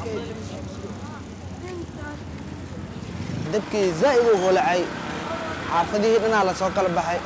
dabkii zaid u holacay xaafadihii dhanaa la soo kala baxay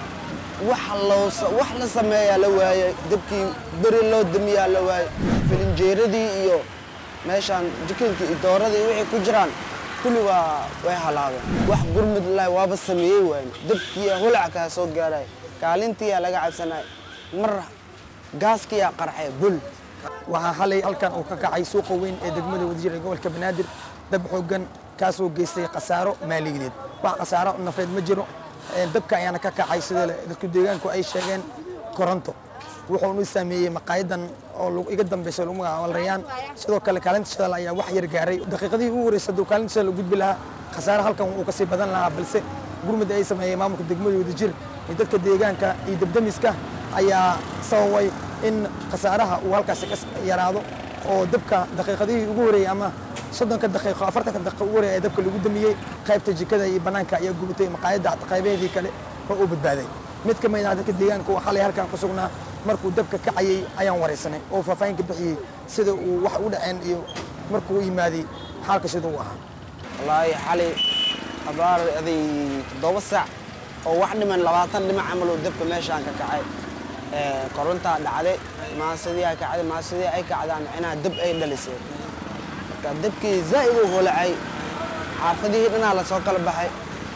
wax la sameeyaa la waayay dabkii beri loo damiyaa la waayay filinjeeradii iyo meeshaan jikinkii iyo dooradii wixii ku jiraan kulli way halaabeen wax gurmud lahay waaba sameeyey waayeen dabkii holac kaa soo gaaray kaalintii laga cabsanay mar gaaskiya qarxay bul waxaa xalay halkan uu ka kacay suuqa weyn ee degmada Wadajir ee gobolka Banaadir dab xooggan kaasoo geystay khasaaro maaliyadeed wax khasaaro nafeed ma jiro dabka ayaana ka kacay sida dadku deegaanku ay sheegeen koronto wuxuu u saameeyay maqaayadan oo iga dambeysay lagu magacaabo Rayaan sidoo kale kaalinta shidal ayaa wax yar gaaray daqiiqadii ugu horeysay kaalinta shidal gudbi lahaa khasaaro halkan uu ka sii badan lahaa balse gurmad ay sameeyay maamulka degmada Wadajir ee dadka deegaanka iyo dabdamiska ayaa sababay in khasaaraha uu halkaas ka yaraado oo dabka daqiiqadii ugu horeeyay ama 30 daqiiqo 40 daqiiqo ugu horeeyay dabka lagu damiyay qaybta jikada iyo banaanka ayaa gubtay maqaayada qaybeedii kale oo u badbaaday mid ka mid ah dadka deegaanka waxa la halkan ku sugnaa markuu dabka kacayay ayaan wareysanay oo faahfaahin ka bixiyay sida uu wax u dhaceen iyo markuu yimaaday xaalka sida uu ahaa wallahi xalay abaar aday 7 saac oo wax dhiman 20 dhinac amal oo dabka meeshaan ka kacay koronta dhacday maasadii ay kacdaan inaa dab ay dhalisay marka dabkii zaid u holacay xaafadihii dhanaa la soo kala baxay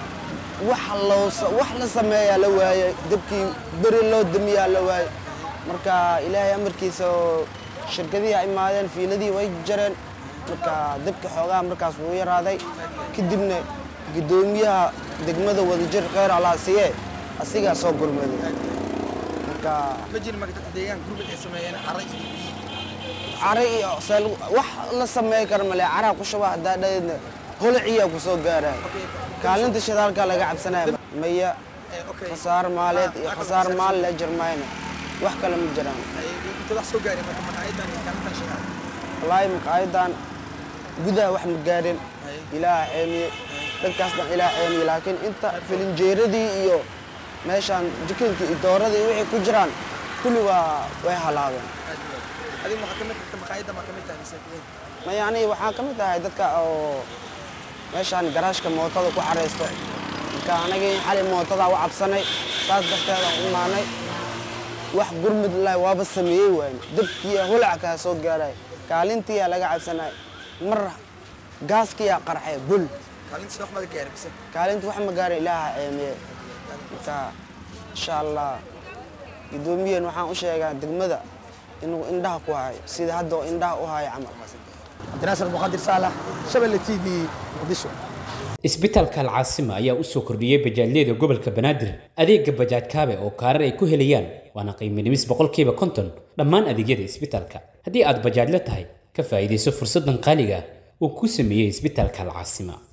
wax la sameeyaa la waayay dabkii beri loo damiyaa la waayay marka ilaahay amarkiisa shirkadii ay imaadeen fiiladii way jareen marka dabka xoogaa markaas wuu yaraaday kadibna gudoomiyaha degmada Wadajir khayr Allah siiyay asiga soo gurmaday مجل ما قدرت ديان جروب الإسماعيليين عري سال وح لا سماه كرمله عرق وشبه دا هلعية وسوق جاره كالنت شدال كلا قاعد سنة مية خسار مالات خسار مال لجرمانة وح كلام الجيران تروح سوق جاري ما مقايدان كم شهر والله مقايدان جدا وح مقارن إلى عيني لكاسنا إلى عيني لكن أنت في الجيردي إيو meeshaan jikinkii iyo dooradii wixii ku jiraan kulli way halaabeen adii waxa kamid ah maqaayada ma kamid tahay safiin ma yaani waxa kamid tahay dadka oo meeshaan garaashka mootada ku xareysto marka anaga xalay mootada u cabsanay taas darteeda u imaanay wax gurmud lahay waaba sameeyey waayeen dabkii holac ka soo gaaray kaalintii laga cabsanay mar gaaskiya qarxay bul kaalintii wax ma gaaray bise kaalintii wax ma gaaray ilaaha ceemiyay إن شاء الله يدومين وحنا أشياء دقمة إنه إندها كوهاي سيد هذا إندها وهاي عمل ناصر مقدر صالح شبل تي في مقدشو isbitaalka Al-Caasima ayaa u soo kordhiyay bajaajyada gobolka Banaadir adeega bajaaj kaabe oo kaarar ay ku helayaan waana qiimo dhimis 50% dhammaan adeegyada isbitaalka haddii aad bajaaj la tahay ka faa'iideyso fursadan qaaliga oo ku sameeyay isbitaalka Al-Caasima